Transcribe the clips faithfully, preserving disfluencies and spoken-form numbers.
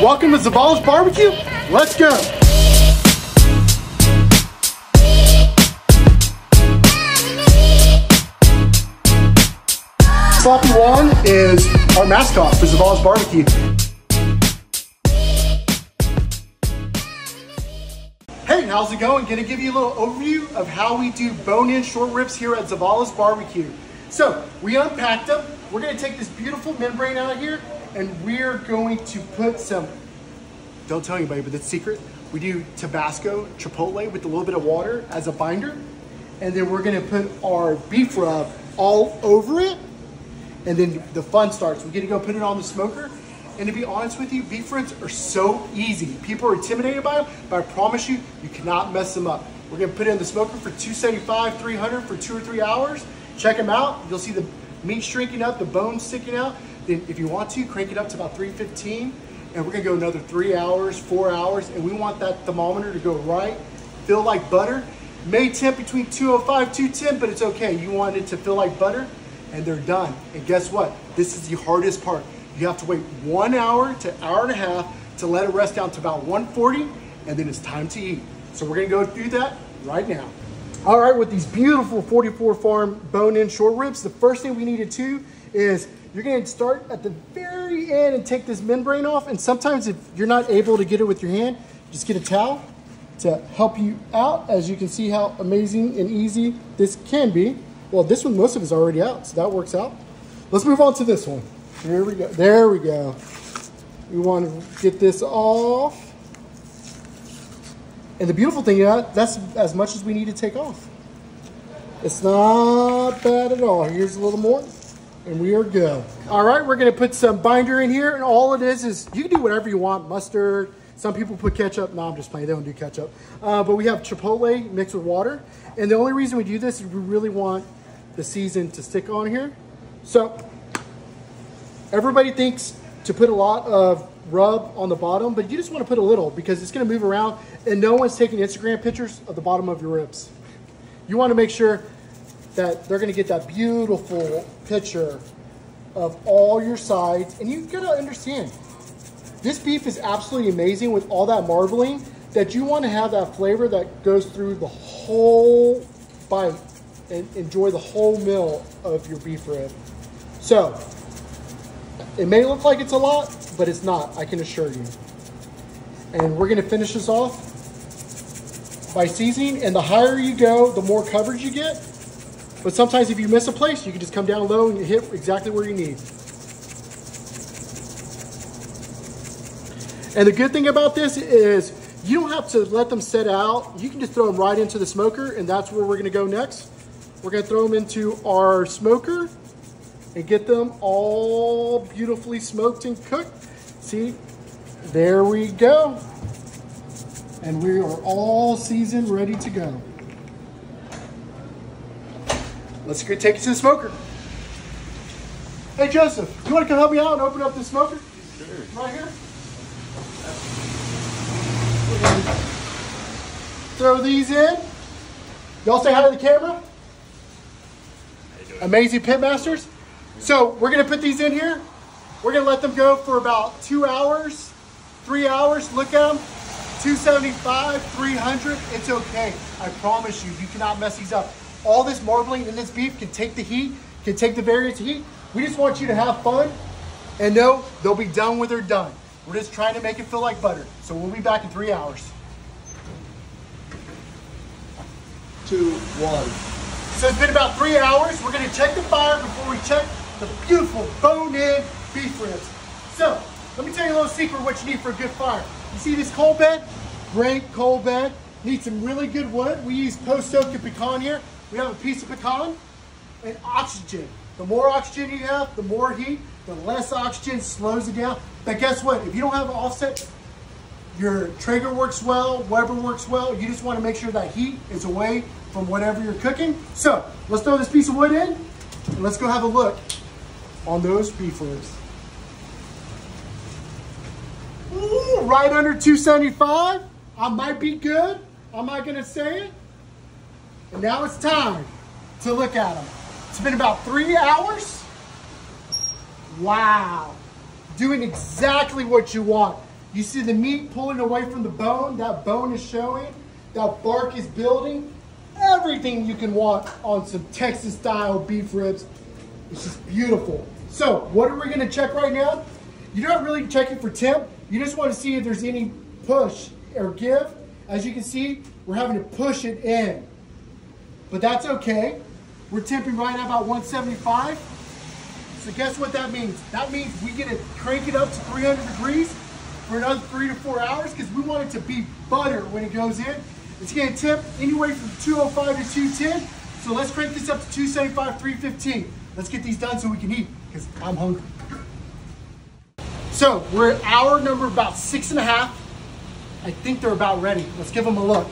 Welcome to Zavala's Barbecue. Let's go. Sloppy One is our mascot for Zavala's Barbecue. Hey, how's it going? Gonna give you a little overview of how we do bone-in short ribs here at Zavala's Barbecue. So, we unpacked them. We're gonna take this beautiful membrane out here and we're going to put some, don't tell anybody, but it's secret. We do Tabasco Chipotle with a little bit of water as a binder. And then we're gonna put our beef rub all over it. And then the fun starts. We get to go put it on the smoker. And to be honest with you, beef ribs are so easy. People are intimidated by them, but I promise you, you cannot mess them up. We're gonna put it in the smoker for two seventy-five, three hundred for two or three hours. Check them out. You'll see the meat shrinking up, the bones sticking out. Then if you want to, crank it up to about three fifteen. And we're gonna go another three hours, four hours. And we want that thermometer to go right, feel like butter. May temp between two oh five, two ten, but it's okay. You want it to feel like butter, and they're done. And guess what? This is the hardest part. You have to wait one hour to hour and a half to let it rest down to about one forty, and then it's time to eat. So we're gonna go through that right now. All right, with these beautiful forty-four farm bone-in short ribs, the first thing we need to do is you're gonna start at the very end and take this membrane off. And sometimes if you're not able to get it with your hand, just get a towel to help you out. As you can see how amazing and easy this can be. Well, this one, most of it's already out, so that works out. Let's move on to this one. Here we go. There we go. We want to get this off. And the beautiful thing is that's as much as we need to take off. It's not bad at all. Here's a little more, and we are good. All right, we're going to put some binder in here, and all it is is you can do whatever you want. Mustard. Some people put ketchup. No, I'm just playing. They don't do ketchup. Uh, but we have Chipotle mixed with water. And the only reason we do this is we really want the season to stick on here. So everybody thinks to put a lot of rub on the bottom, but you just want to put a little because it's going to move around, and no one's taking Instagram pictures of the bottom of your ribs. You want to make sure that they're going to get that beautiful picture of all your sides. And you've got to understand, this beef is absolutely amazing with all that marbling, that you want to have that flavor that goes through the whole bite and enjoy the whole meal of your beef rib. So it may look like it's a lot, but it's not, I can assure you. And we're gonna finish this off by seasoning, and the higher you go, the more coverage you get. But sometimes if you miss a place, you can just come down low and you hit exactly where you need. And the good thing about this is you don't have to let them set out. You can just throw them right into the smoker, and that's where we're gonna go next. We're gonna throw them into our smoker and get them all beautifully smoked and cooked. See, there we go. And we are all seasoned, ready to go. Let's go take it to the smoker. Hey Joseph, you wanna come help me out and open up the smoker? Sure. Right here. We're gonna throw these in. Y'all say hi to the camera. Amazing Pitmasters. So we're gonna put these in here. We're gonna let them go for about two hours, three hours. Look at them, two seventy-five, three hundred. It's okay. I promise you, you cannot mess these up. All this marbling in this beef can take the heat, can take the various heat. We just want you to have fun and know they'll be done when they're done. We're just trying to make it feel like butter. So we'll be back in three hours. Two, one. So it's been about three hours. We're gonna check the fire before we check the beautiful bone-in beef ribs. So let me tell you a little secret of what you need for a good fire. You see this coal bed? Great coal bed. Need some really good wood. We use post-soaked pecan here. We have a piece of pecan and oxygen. The more oxygen you have, the more heat. The less oxygen slows it down. But guess what? If you don't have an offset, your Traeger works well, Weber works well. You just want to make sure that heat is away from whatever you're cooking. So let's throw this piece of wood in and let's go have a look on those beef ribs. Ooh, right under two seventy-five. I might be good. I'm not gonna say it. And now it's time to look at them. It's been about three hours. Wow. Doing exactly what you want. You see the meat pulling away from the bone. That bone is showing. That bark is building. Everything you can want on some Texas style beef ribs. It's just beautiful. So what are we gonna check right now? You're not really checking for temp. You just want to see if there's any push or give. As you can see, we're having to push it in. But that's okay. We're temping right at about one seventy-five. So guess what that means? That means we get to crank it up to three hundred degrees for another three to four hours because we want it to be butter when it goes in. It's gonna temp anywhere from two oh five to two ten. So let's crank this up to two seventy-five, three fifteen. Let's get these done so we can eat because I'm hungry. So we're at hour number about six and a half. I think they're about ready. Let's give them a look.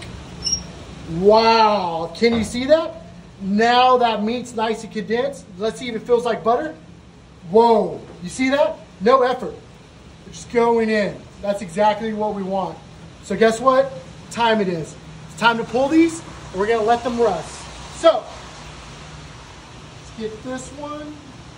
Wow, can you see that? Now that meat's nice and condensed. Let's see if it feels like butter. Whoa, you see that? No effort. We're just going in. That's exactly what we want. So guess what time it is? It's time to pull these and we're gonna let them rust. So, let's get this one.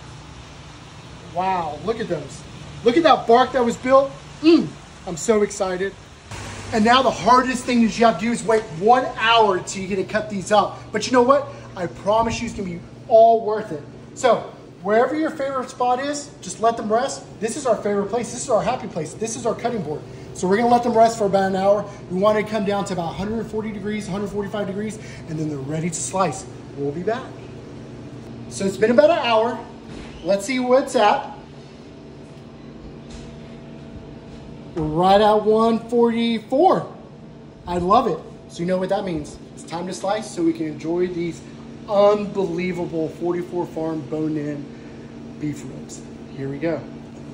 Wow, look at those. Look at that bark that was built. Mm, I'm so excited. And now the hardest thing that you have to do is wait one hour till you get to cut these up. But you know what? I promise you it's gonna be all worth it. So wherever your favorite spot is, just let them rest. This is our favorite place. This is our happy place. This is our cutting board. So we're gonna let them rest for about an hour. We want it to come down to about one hundred forty degrees, one hundred forty-five degrees, and then they're ready to slice. We'll be back. So it's been about an hour. Let's see where it's at. We're right at one forty-four. I love it. So you know what that means. It's time to slice so we can enjoy these unbelievable forty-four farm bone-in beef ribs. Here we go.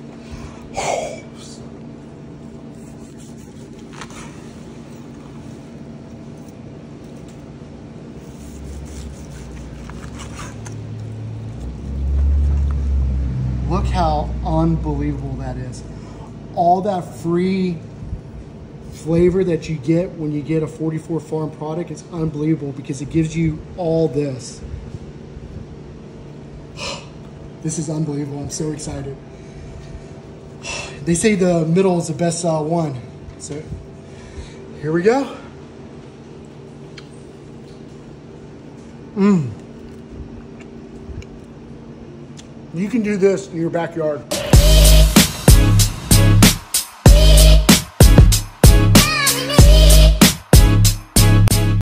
Look how unbelievable that is. All that free flavor that you get when you get a forty-four farm product is unbelievable because it gives you all this. This is unbelievable. I'm so excited. They say the middle is the best uh, one. So here we go. Mmm. You can do this in your backyard.